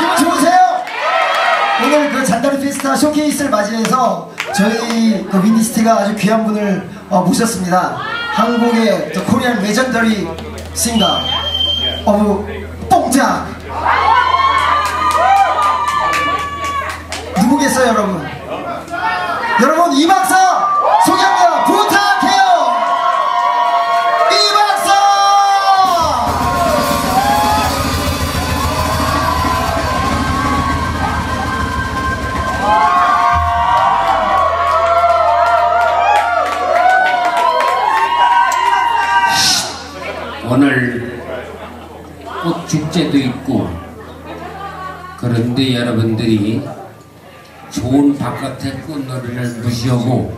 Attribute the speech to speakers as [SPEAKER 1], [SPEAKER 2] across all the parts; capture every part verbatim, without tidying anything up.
[SPEAKER 1] 기분 좋으세요? 오늘 그 잔다리 피스타 쇼케이스를 맞이해서 저희 그 윈디시티가 아주 귀한 분을 어, 모셨습니다. 한국의 또 코리안 레전더리 싱거 어부 뽕짝 누구겠어요 여러분? 여러분 이 박사 소개합니다. 부탁해요. 이 박사.
[SPEAKER 2] 오늘 꽃 축제도 있고 그런데 여러분들이 좋은 바깥의 꽃놀이를 무시하고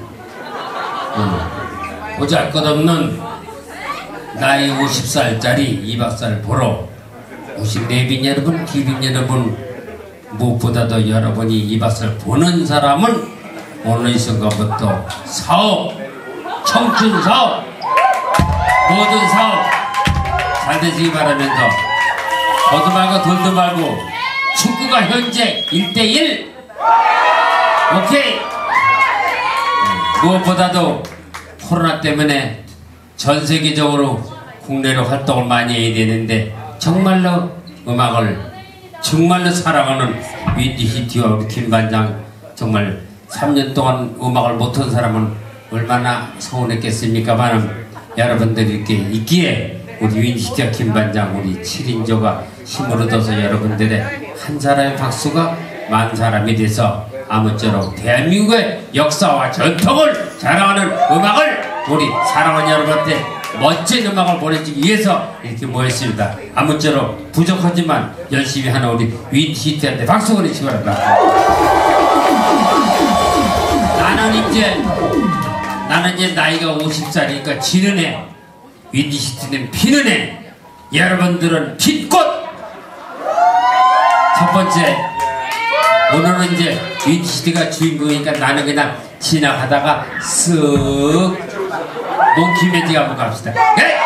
[SPEAKER 2] 어, 보잘것없는 나이 오십 살짜리 이 박사를 보러 오신 내빈 여러분, 기빈 여러분, 무엇보다도 여러분이 이 박사를 보는 사람은 오늘 이 순간부터 사업, 청춘 사업, 모든 사업 잘 되시기 바라면서 거도 말고 돌도 말고 축구가 현재 일 대 일 오케이. 무엇보다도 코로나 때문에 전 세계적으로 국내로 활동을 많이 해야 되는데 정말로 음악을 정말로 사랑하는 윈디시티와 우리 김반장 정말 삼 년 동안 음악을 못한 사람은 얼마나 서운했겠습니까만 여러분들이 이렇게 있기에 우리 윈디시티와 김반장 우리 칠 인조가 힘을 얻어서 여러분들의 한 사람의 박수가 만 사람이 돼서 아무쪼록 대한민국의 역사와 전통을 자랑하는 음악을 우리 사랑하는 여러분한테 멋진 음악을 보내주기 위해서 이렇게 모였습니다. 아무쪼록 부족하지만 열심히 하는 우리 윈디시티한테 박수 보내주시기 바랍니다. 나는 이제 나는 이제 나이가 오십 살이니까 지는 해 윈디시티는 피는 해 여러분들은 핀꽃 첫 번째 오늘은 이제 윈디시티가 주인공이니까 나는 그냥 지나가다가 쓱 몽키 매직 한번 갑시다. 네?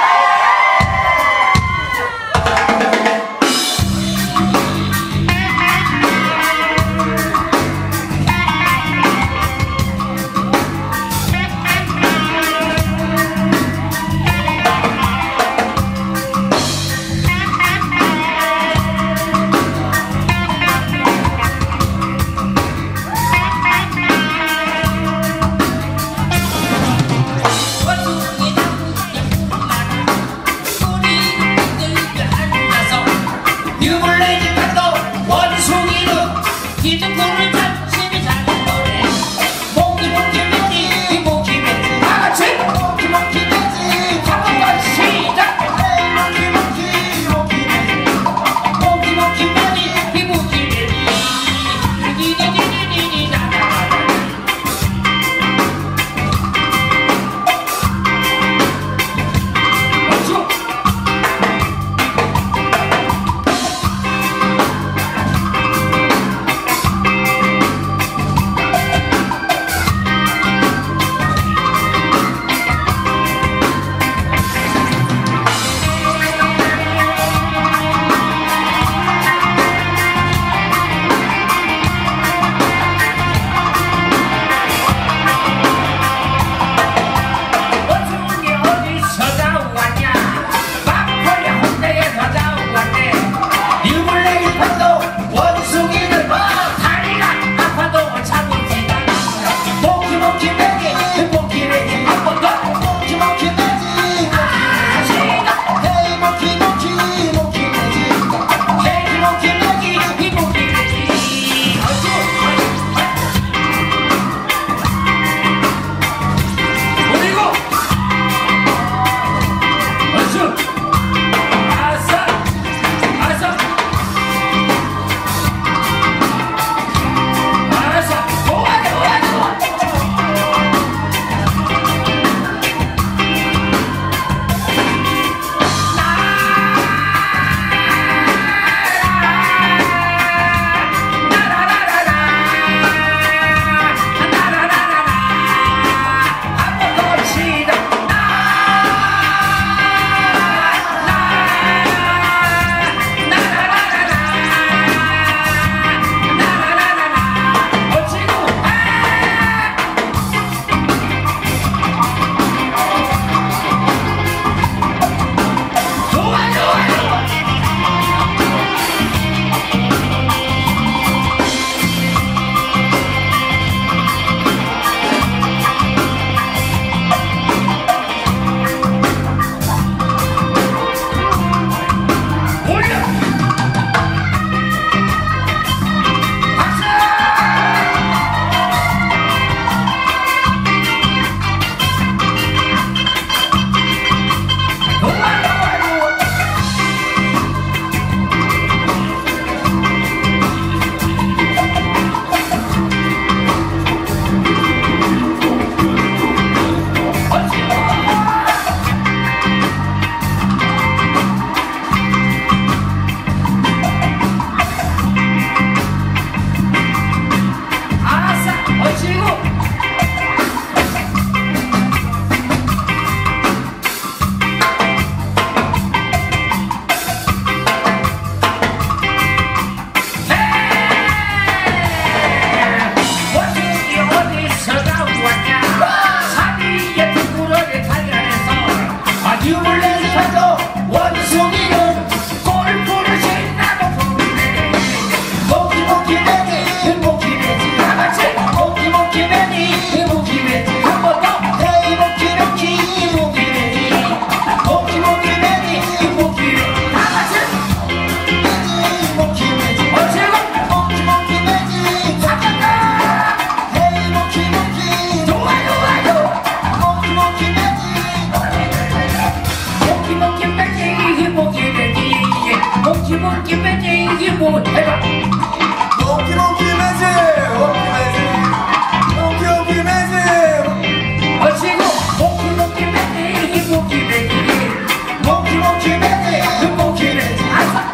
[SPEAKER 1] 몽키 몽키 매직 몽키 매직 몽키 몽키 매직
[SPEAKER 3] 어치고 몽키 몽키 매직 몽키 매직
[SPEAKER 1] 몽키 몽키 매직 몽키 매직
[SPEAKER 3] 아싸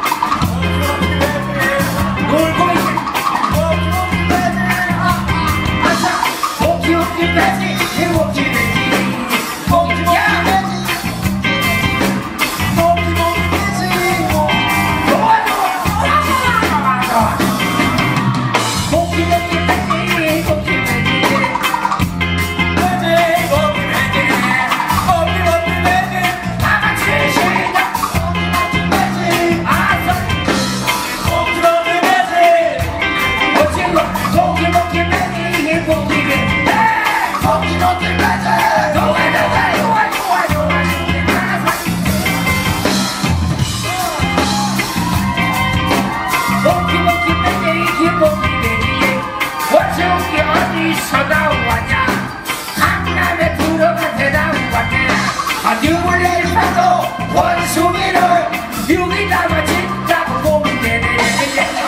[SPEAKER 3] 놀고 있어
[SPEAKER 1] 몽키 몽키 매직
[SPEAKER 3] 아싸 몽키 몽키 매직 몽키 매직
[SPEAKER 1] 몽키 몽키
[SPEAKER 3] 야!
[SPEAKER 1] 매직 몽키 몽키 매직
[SPEAKER 3] 좋아 좋아 좋아 몽키 몽키 매직 몽키 매직
[SPEAKER 1] 매직 몽키 매직 몽키 몽키 매직
[SPEAKER 3] 다 같이 시작
[SPEAKER 1] 매직
[SPEAKER 3] 아싸
[SPEAKER 1] 몽키 몽키 매직
[SPEAKER 3] 어치고 몽키 몽키 매직 몽키 매직
[SPEAKER 1] 몽키 몽키 매직
[SPEAKER 3] 좋아 좋아 좋아 좋아 좋아 아싸 몽키 몽키 매직 몽키 매직 원숭이 어디서 나왔냐 강남에 들어가 대나무 같네 한유물 내리면서 원숭이를 여기다가 짓다고 보면 되네